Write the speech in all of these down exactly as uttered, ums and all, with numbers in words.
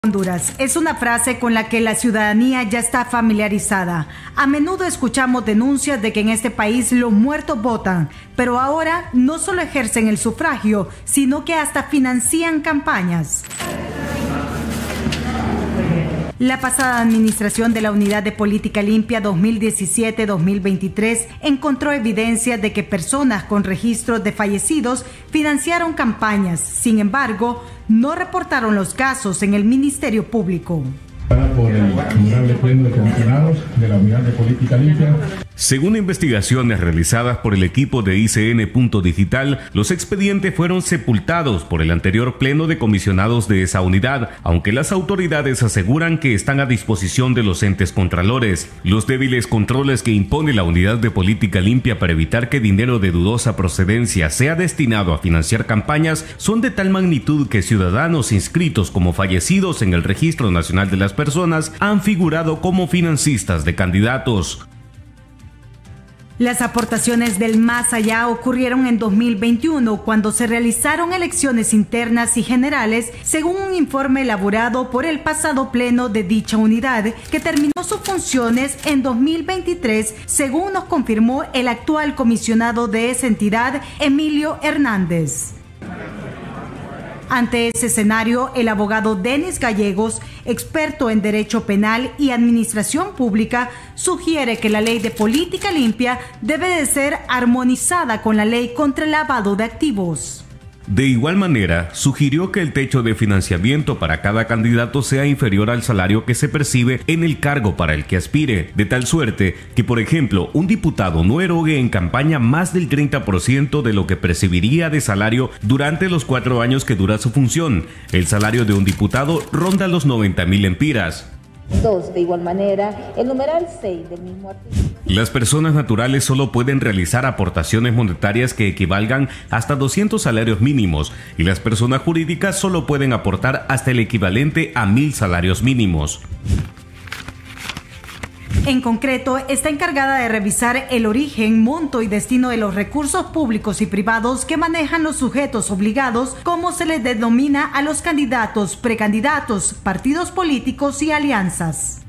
Honduras es una frase con la que la ciudadanía ya está familiarizada. A menudo escuchamos denuncias de que en este país los muertos votan, pero ahora no solo ejercen el sufragio, sino que hasta financian campañas. La pasada administración de la Unidad de Política Limpia dos mil diecisiete dos mil veintitrés encontró evidencia de que personas con registros de fallecidos financiaron campañas. Sin embargo, no reportaron los casos en el Ministerio Público. Por el honorable Pleno de Comisionados de la Unidad de Política Limpia. Según investigaciones realizadas por el equipo de I C N Punto Digital, los expedientes fueron sepultados por el anterior Pleno de Comisionados de esa unidad, aunque las autoridades aseguran que están a disposición de los entes contralores. Los débiles controles que impone la Unidad de Política Limpia para evitar que dinero de dudosa procedencia sea destinado a financiar campañas son de tal magnitud que ciudadanos inscritos como fallecidos en el Registro Nacional de las Personas han figurado como financistas de candidatos. Las aportaciones del más allá ocurrieron en dos mil veintiuno, cuando se realizaron elecciones internas y generales, según un informe elaborado por el pasado pleno de dicha unidad, que terminó sus funciones en dos mil veintitrés, según nos confirmó el actual comisionado de esa entidad, Emilio Hernández. Ante ese escenario, el abogado Denis Gallegos, experto en Derecho Penal y Administración Pública, sugiere que la ley de política limpia debe de ser armonizada con la ley contra el lavado de activos. De igual manera, sugirió que el techo de financiamiento para cada candidato sea inferior al salario que se percibe en el cargo para el que aspire, de tal suerte que, por ejemplo, un diputado no erogue en campaña más del treinta por ciento de lo que percibiría de salario durante los cuatro años que dura su función. El salario de un diputado ronda los noventa mil empiras. Dos, de igual manera, el numeral seis del mismo artículo. Las personas naturales solo pueden realizar aportaciones monetarias que equivalgan hasta doscientos salarios mínimos y las personas jurídicas solo pueden aportar hasta el equivalente a mil salarios mínimos. En concreto, está encargada de revisar el origen, monto y destino de los recursos públicos y privados que manejan los sujetos obligados, como se les denomina a los candidatos, precandidatos, partidos políticos y alianzas.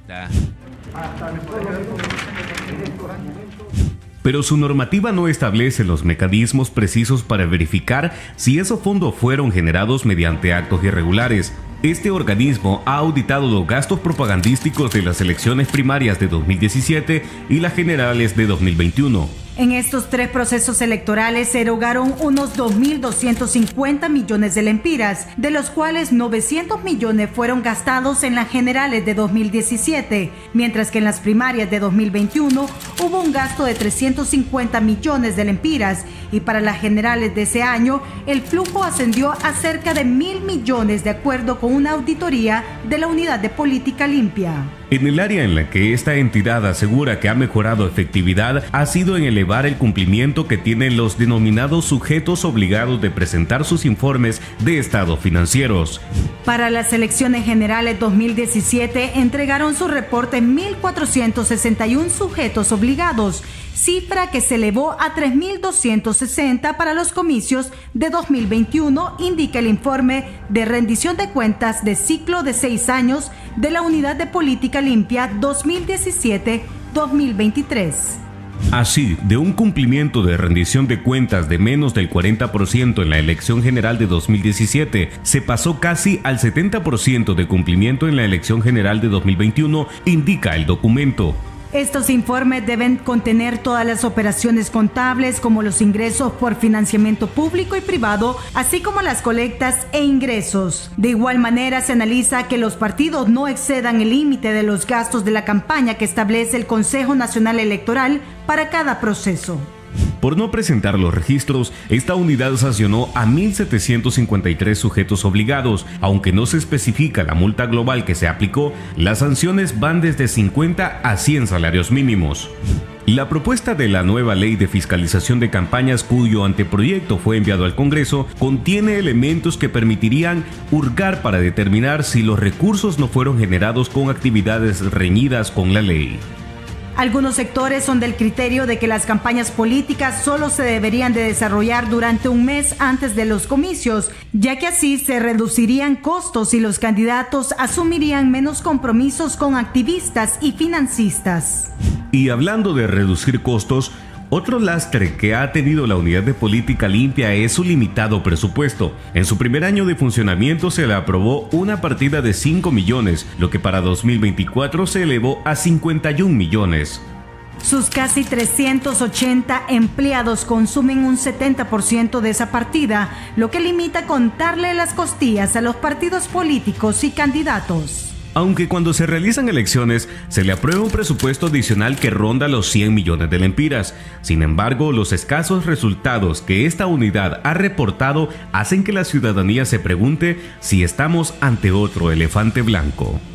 Pero su normativa no establece los mecanismos precisos para verificar si esos fondos fueron generados mediante actos irregulares. Este organismo ha auditado los gastos propagandísticos de las elecciones primarias de dos mil diecisiete y las generales de dos mil veintiuno. En estos tres procesos electorales se erogaron unos dos mil doscientos cincuenta millones de lempiras, de los cuales novecientos millones fueron gastados en las generales de dos mil diecisiete, mientras que en las primarias de dos mil veintiuno hubo un gasto de trescientos cincuenta millones de lempiras, y para las generales de ese año el flujo ascendió a cerca de mil millones, de acuerdo con una auditoría de la Unidad de Política Limpia. En el área en la que esta entidad asegura que ha mejorado efectividad ha sido en elevar el cumplimiento que tienen los denominados sujetos obligados de presentar sus informes de estados financieros. Para las elecciones generales dos mil diecisiete entregaron su reporte mil cuatrocientos sesenta y uno sujetos obligados, cifra que se elevó a tres mil doscientos sesenta para los comicios de dos mil veintiuno, indica el informe de rendición de cuentas de ciclo de seis años de la Unidad de Política Limpia dos mil diecisiete dos mil veintitrés. Así, de un cumplimiento de rendición de cuentas de menos del cuarenta por ciento en la elección general de dos mil diecisiete, se pasó casi al setenta por ciento de cumplimiento en la elección general de dos mil veintiuno, indica el documento. Estos informes deben contener todas las operaciones contables, como los ingresos por financiamiento público y privado, así como las colectas e ingresos. De igual manera, se analiza que los partidos no excedan el límite de los gastos de la campaña que establece el Consejo Nacional Electoral para cada proceso. Por no presentar los registros, esta unidad sancionó a mil setecientos cincuenta y tres sujetos obligados. Aunque no se especifica la multa global que se aplicó, las sanciones van desde cincuenta a cien salarios mínimos. La propuesta de la nueva ley de fiscalización de campañas, cuyo anteproyecto fue enviado al Congreso, contiene elementos que permitirían hurgar para determinar si los recursos no fueron generados con actividades reñidas con la ley. Algunos sectores son del criterio de que las campañas políticas solo se deberían de desarrollar durante un mes antes de los comicios, ya que así se reducirían costos y los candidatos asumirían menos compromisos con activistas y financistas. Y hablando de reducir costos, otro lastre que ha tenido la Unidad de Política Limpia es su limitado presupuesto. En su primer año de funcionamiento se le aprobó una partida de cinco millones, lo que para dos mil veinticuatro se elevó a cincuenta y un millones. Sus casi trescientos ochenta empleados consumen un setenta por ciento de esa partida, lo que limita contarle las costillas a los partidos políticos y candidatos. Aunque cuando se realizan elecciones se le aprueba un presupuesto adicional que ronda los cien millones de lempiras. Sin embargo, los escasos resultados que esta unidad ha reportado hacen que la ciudadanía se pregunte si estamos ante otro elefante blanco.